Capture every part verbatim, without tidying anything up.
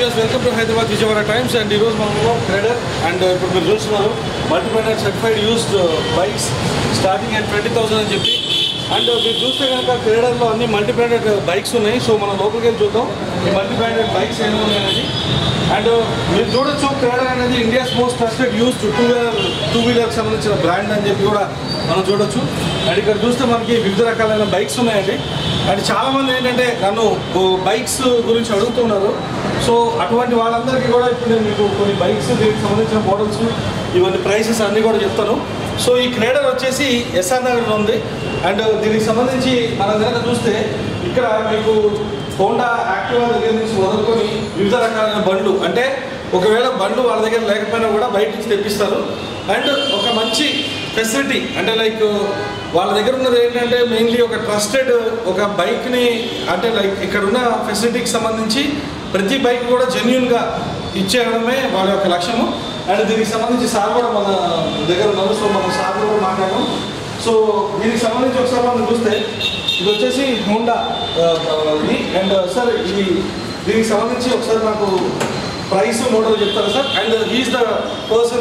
Viewers welcome to Hyderabad Vijayawada times and ఈరోజు మనము CredR and ఇప్పుడు మీరు చూస్తున్నారు multi branded certified used bikes starting at twenty thousand అని చెప్పి అండ్ మీరు చూస్తే కనుక క్రెడర్లో అన్ని మల్టీబ్రాండెడ్ బైక్స్ ఉన్నాయి. సో మనం లోపలికి వెళ్ళి చూద్దాం ఈ మల్టీబ్రాండెడ్ బైక్స్ ఏమి ఉన్నాయి అనేది. అండ్ మీరు చూడొచ్చు క్రెడర్ అనేది India's most trusted used two wheeler two వీలర్కి సంబంధించిన బ్రాండ్ అని చెప్పి కూడా మనం చూడొచ్చు. అండ్ ఇక్కడ చూస్తే మనకి వివిధ రకాలైన బైక్స్ ఉన్నాయండి. అండ్ చాలామంది ఏంటంటే నన్ను బైక్స్ గురించి అడుగుతున్నారు. సో అటువంటి వాళ్ళందరికీ కూడా ఇప్పుడు నేను మీకు కొన్ని బైక్స్ దీనికి సంబంధించిన మోడల్స్ ఇవన్నీ ప్రైసెస్ అన్నీ కూడా చెప్తాను. సో ఈ క్రెడర్ వచ్చేసి ఎస్ఆర్ నగర్లో ఉంది. అండ్ దీనికి సంబంధించి మన దగ్గర చూస్తే ఇక్కడ మీకు హోండా యాక్టివా దగ్గర నుంచి మొదలుకొని వివిధ రకాలైన బండ్లు, అంటే ఒకవేళ బండ్లు వాళ్ళ దగ్గర లేకపోయినా కూడా బయట నుంచి తెప్పిస్తారు. అండ్ ఒక మంచి ఫెసిలిటీ అంటే లైక్ వాళ్ళ దగ్గర ఉన్నది ఏంటంటే మెయిన్లీ ఒక ట్రస్టెడ్ ఒక బైక్ని, అంటే లైక్ ఇక్కడ ఉన్న ఫెసిలిటీకి సంబంధించి ప్రతి బైక్ కూడా జెన్యున్గా ఇచ్చేయడమే వాళ్ళ యొక్క లక్ష్యము. అండ్ దీనికి సంబంధించి సార్ కూడా మన దగ్గర ఉన్నారు. సో మన సార్ కూడా మాట్లాడడం. సో దీనికి సంబంధించి ఒకసారి మనం చూస్తే ఇది వచ్చేసి హోండా ఇది. అండ్ సార్ ఇది దీనికి సంబంధించి ఒకసారి నాకు ప్రైస్ మోడల్ చెప్తారా sir? And he is the person,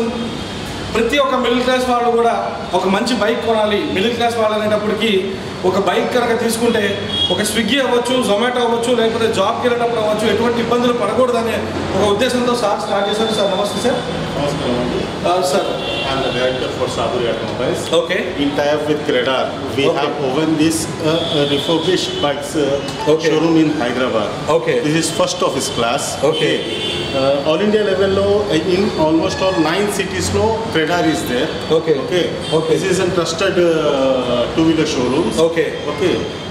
ప్రతి ఒక్క మిడిల్ క్లాస్ వాళ్ళు కూడా ఒక మంచి బైక్ కొనాలి. మిడిల్ క్లాస్ వాళ్ళు అనేటప్పటికీ ఒక బైక్ కనుక తీసుకుంటే ఒక స్విగ్గీ అవ్వచ్చు, జొమాటో అవ్వచ్చు, లేకపోతే జాబ్కి వెళ్ళేటప్పుడు అవ్వచ్చు, ఎటువంటి ఇబ్బందులు పడకూడదనే ఒక ఉద్దేశంతో సార్ స్టార్ట్ చేశారు. సార్ నమస్తే సార్. నమస్కారం sir. I'm the director for Saburi Automobiles. Okay. In tie-up with Credar, we okay. have opened this uh, uh, refurbished bikes uh, okay. showroom in Hyderabad. Okay. This is first of its class. Okay. Uh, all India level lo, in almost all nine cities lo Credar is there. Okay. Okay. Okay. This is a trusted uh, two-wheeler showrooms. Okay. Okay.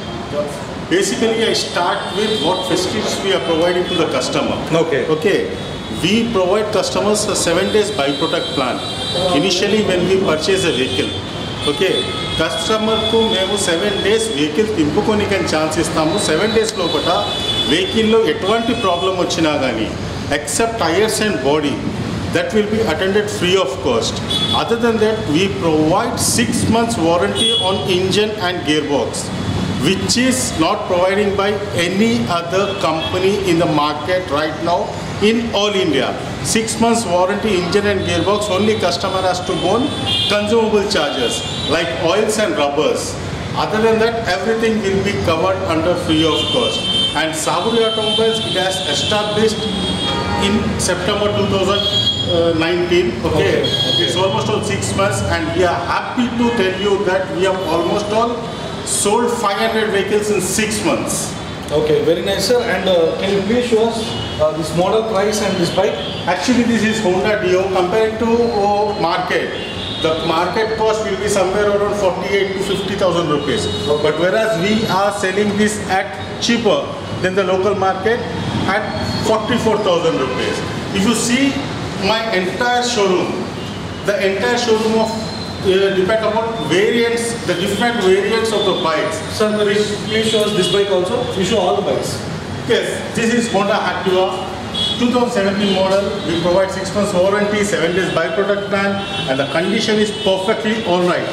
Basically, I start with what facilities we are providing to the customer. Okay. Okay. We provide customers a seven days buy protect plan. Initially when we purchase a vehicle, okay, customer ku memu seven days vehicle timpukoniki chance istamu. seven days lopata vehicle lo etvanti problem vachina gani except tires and body, that will be attended free of cost. Other than that, we provide six months warranty on engine and gearbox, which is not providing by any other company in the market right now in all India. Six months warranty engine and gearbox, only customer has to go on consumable charges like oils and rubbers. Other than that, everything will be covered under free of cost. And Saburi Automobiles, it has established in September two thousand nineteen. Okay, okay. Okay. It's almost all six months, and we are happy to tell you that we have almost all sold five hundred vehicles in six months. Okay, very nice sir. And uh, can you please show us uh, this model price and this bike? Actually, this is Honda Dio compared to uh, market. The market cost will be somewhere around forty-eight to fifty thousand rupees. Okay. But whereas we are selling this at cheaper than the local market at forty-four thousand rupees. If you see my entire showroom, the entire showroom of Uh, depend upon variants, the different variants of the bikes. Sir, please, please show us this bike also. You show all the bikes. Yes, this is Honda Activa, two thousand seventeen model. We provide six months warranty, seven days buy product plan, and the condition is perfectly all right.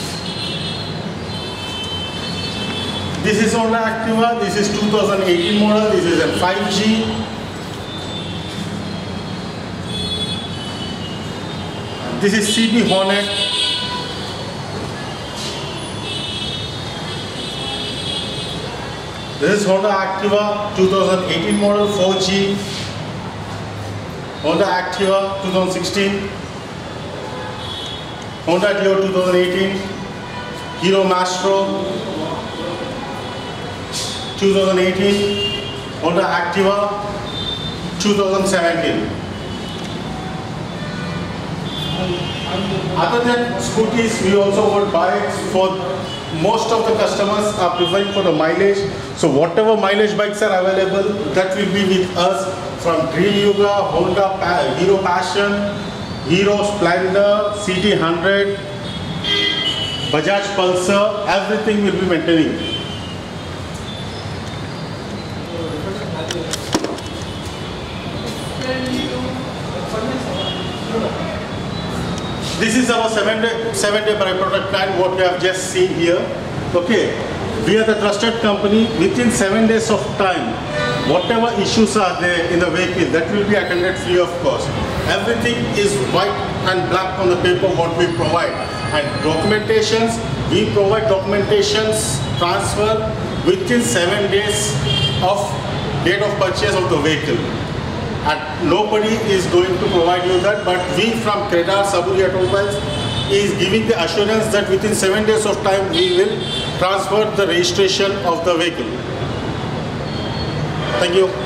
This is Honda Activa. This is two thousand eighteen model. This is a five G. This is C B Hornet. This is Honda Activa two thousand eighteen model four G, Honda Activa two thousand sixteen, Honda Dio two thousand eighteen, Hero Mastro two thousand eighteen, Honda Activa two thousand seventeen. Other than scooters, we also got bikes for most of the customers are preferring for the mileage. So whatever mileage bikes are available, that will be with us, from Dream Yuga, Honda, Hero Passion, Hero Splendor, C T one hundred, Bajaj Pulsar, everything will be maintaining. This is our seven day, seven day buy product plan, what we have just seen here. Okay, we are the trusted company. Within seven days of time, whatever issues are there in the vehicle, that will be attended free of cost. Everything is white and black on the paper what we provide. And documentations, we provide documentations transfer within seven days of date of purchase of the vehicle. And nobody is going to provide you that, but we from Credar Saburi Automobiles is giving the assurance that within seven days of time we will transfer the registration of the vehicle. Thank you.